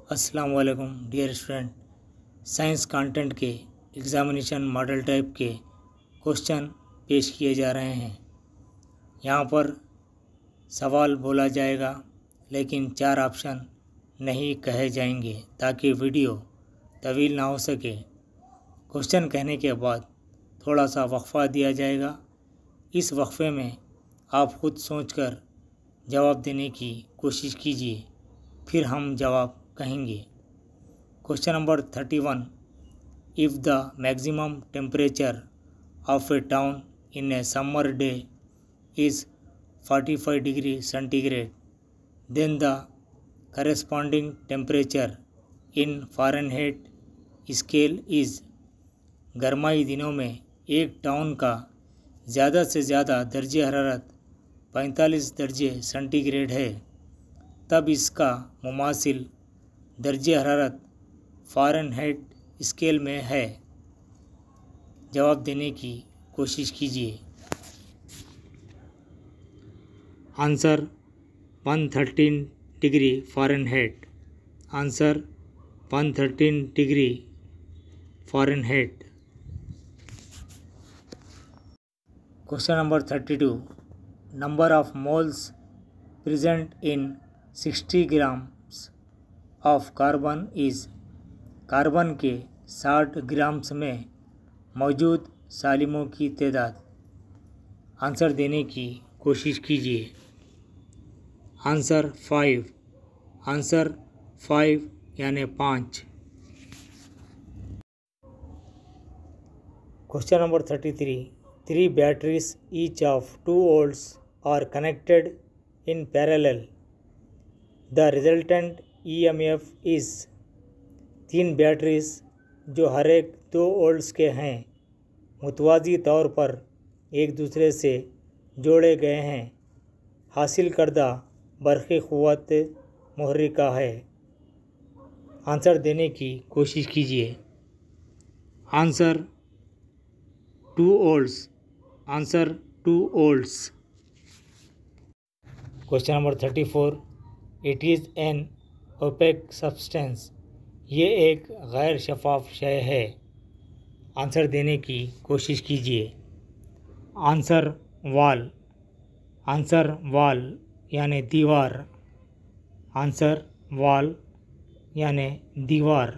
अस्सलाम वालेकुम dear student. Science content के एग्ज़ामिनेशन मॉडल टाइप के क्वेश्चन पेश किए जा रहे हैं। यहाँ पर सवाल बोला जाएगा लेकिन 4 ऑप्शन नहीं कहे जाएंगे ताकि वीडियो तवील ना हो सके। क्वेश्चन कहने के बाद थोड़ा सा वक्फा दिया जाएगा। इस वक्फे में आप खुद सोचकर जवाब देने की कोशिश कीजिए, फिर हम जवाब कहेंगे। Question number 31, if the maximum temperature of a town in a summer day is 45 degree centigrade, then the corresponding temperature in Fahrenheit scale is. गर्माई दिनों में एक टाउन का ज़्यादा से ज़्यादा दर्जे हरारत 45 दर्जे सेंटीग्रेड है, तब इसका मुमासिल दर्जे हरारत फ़ारेनहाइट स्केल में है। जवाब देने की कोशिश कीजिए। Answer 113 degree Fahrenheit. Answer 113 degree Fahrenheit. Question number 32, number of moles present in 60 grams of carbon is. Carbon के 60 ग्राम्स में मौजूद सालिमों की तादाद। आंसर देने की कोशिश कीजिए। आंसर 5। आंसर 5 यानी 5। Question number 33, 3 batteries each of 2 volts are connected in parallel. The resultant EMF is। 3 batteries जो हर एक 2 वोल्ट्स के हैं मुतवाज़ी तौर पर एक दूसरे से जोड़े गए हैं। हासिल करदा बरक़ी क़ुव्वत मुहर्रिका है। आंसर देने की कोशिश कीजिए। Answer 2 volts. Answer 2 volts. Question number 34, it is an opaque substance. ये एक गैर शफाफ शय है। आंसर देने की कोशिश कीजिए। आंसर वाल। आंसर वाल यानी दीवार। आंसर वाल यानी दीवार।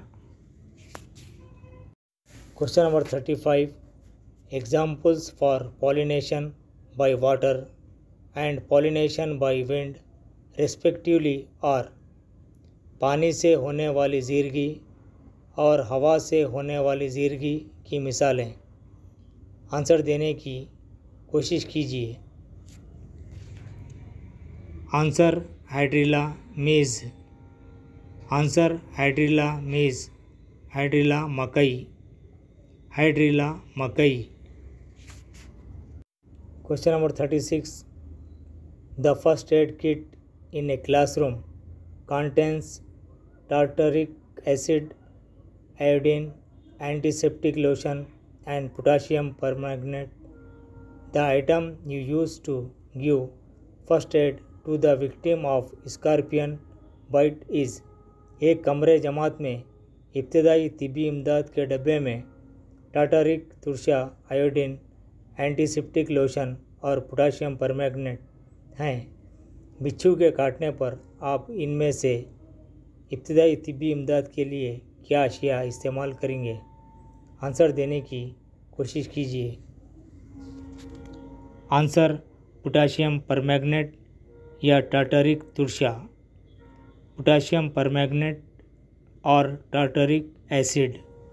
Question number 35, examples for pollination by water and pollination by wind respectively are. पानी से होने वाली ज़िरगी और हवा से होने वाली ज़िरगी की मिसालें। आंसर देने की कोशिश कीजिए। Answer hydrilla maize. Answer hydrilla maize. Hydrilla मकई। हाइड्रिला मकई। Question number 36, the first aid kit in a classroom contains tartaric acid, iodine, antiseptic lotion and potassium permanganate. The item you use to give first aid to the victim of scorpion bite is। एक कमरे जमात में इब्तदाई तिब्बी इमदाद के डब्बे में tartaric तुरशा, iodine, antiseptic lotion और पोटाशियम परमैंगनेट हैं। बिच्छू के काटने पर आप इनमें से इब्तदाई तिब्बी इमदाद के लिए क्या अशिया इस्तेमाल करेंगे। आंसर देने की कोशिश कीजिए। आंसर पोटाशियम परमैंगनेट या टार्टरिक तुरशा। पोटाशियम परमैंगनेट और tartaric acid.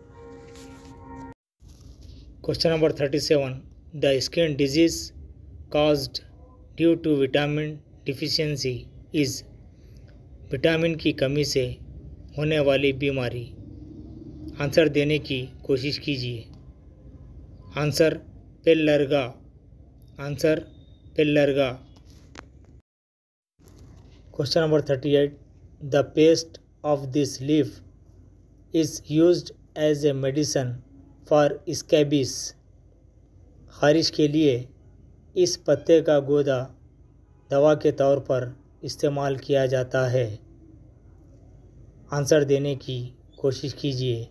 Question number 37, the skin disease caused due to vitamin deficiency is. Vitamin की कमी से होने वाली बीमारी। आंसर देने की कोशिश कीजिए। Answer pellagra. Answer pellagra. Question number 38, the paste of this leaf is used as a medicine for scabies. खारिश के लिए इस पत्ते का गोदा दवा के तौर पर इस्तेमाल किया जाता है। आंसर देने की कोशिश कीजिए।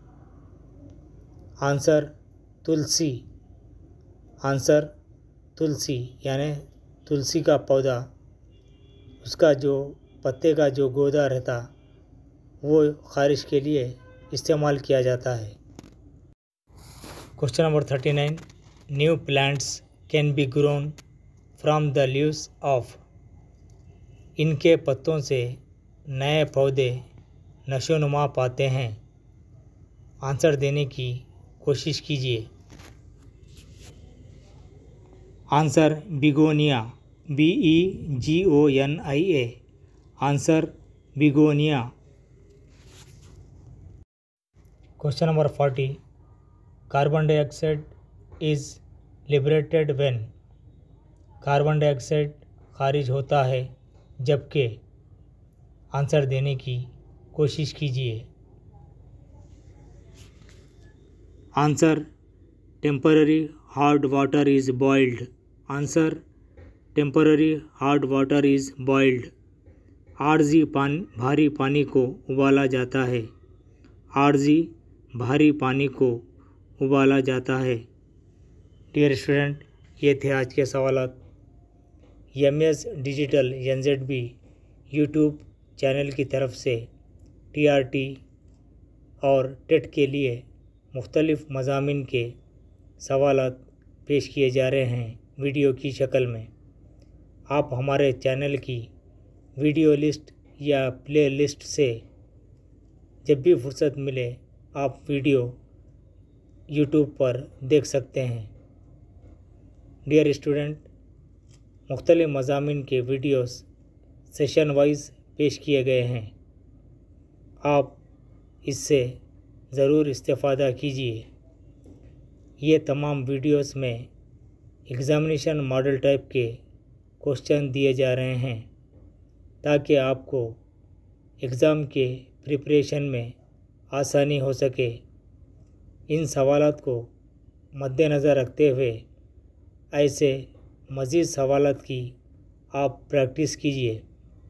आंसर तुलसी। आंसर तुलसी यानी तुलसी का पौधा, उसका जो पत्ते का जो गूदा रहता वो खारिश के लिए इस्तेमाल किया जाता है। Question number 39, new plants can be grown from the leaves of. इनके पत्तों से नए पौधे नशोनुमा पाते हैं। आंसर देने की कोशिश कीजिए। Answer begonia, BEGONIA। Answer begonia. Question number 40, carbon dioxide is liberated when. Carbon dioxide खारिज होता है जबकि। आंसर देने की कोशिश कीजिए। Answer temporary hot water is boiled. Answer temporary hot water is boiled. आरजी भारी पानी को उबाला जाता है। आरजी भारी पानी को उबाला जाता है। डियर स्टूडेंट, ये थे आज के सवालात। MS digital NZB YouTube channel की तरफ से TRT और टेट के लिए मुख्तलिफ़ मज़ामिन के सवालात पेश किए जा रहे हैं वीडियो की शक्ल में। आप हमारे चैनल की वीडियो लिस्ट या प्ले लिस्ट से जब भी फुर्सत मिले आप वीडियो यूट्यूब पर देख सकते हैं। डियर स्टूडेंट, मुख्तलिफ़ मज़ामिन के वीडियोस सेशन वाइज पेश किए गए हैं। आप इससे ज़रूर इस्तेफ़ादा कीजिए। ये तमाम वीडियोस में एग्ज़ामिनेशन मॉडल टाइप के क्वेश्चन दिए जा रहे हैं ताकि आपको एग्ज़ाम के प्रिपरेशन में आसानी हो सके। इन सवालात को मद्देनज़र रखते हुए ऐसे मज़ीद सवालात की आप प्रैक्टिस कीजिए।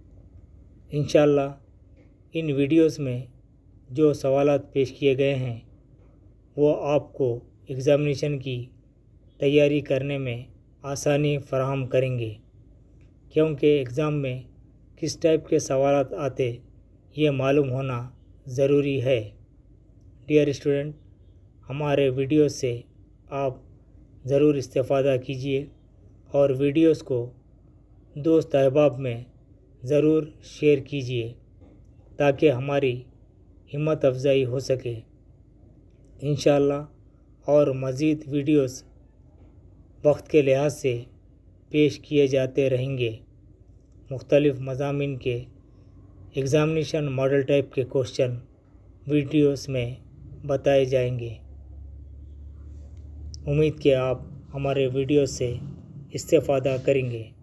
इंशाअल्लाह इन वीडियोस में जो सवालात पेश किए गए हैं वो आपको एग्ज़ामिनेशन की तैयारी करने में आसानी फ़राहम करेंगे, क्योंकि एग्ज़ाम में किस टाइप के सवालात आते ये मालूम होना ज़रूरी है। डियर स्टूडेंट, हमारे वीडियो से आप ज़रूर इस्तेफ़ादा कीजिए और वीडियोस को दोस्त अहबाब में ज़रूर शेयर कीजिए ताकि हमारी हिम्मत अफ़ज़ाई हो सके। इंशाअल्लाह और मज़ीद वीडियोस वक्त के लिहाज से पेश किए जाते रहेंगे। मुख्तलिफ़ मज़ामिन के एग्ज़ामिनेशन मॉडल टाइप के क्वेश्चन वीडियोस में बताए जाएंगे। उम्मीद कि आप हमारे वीडियो से इस्तेफ़ादा करेंगे।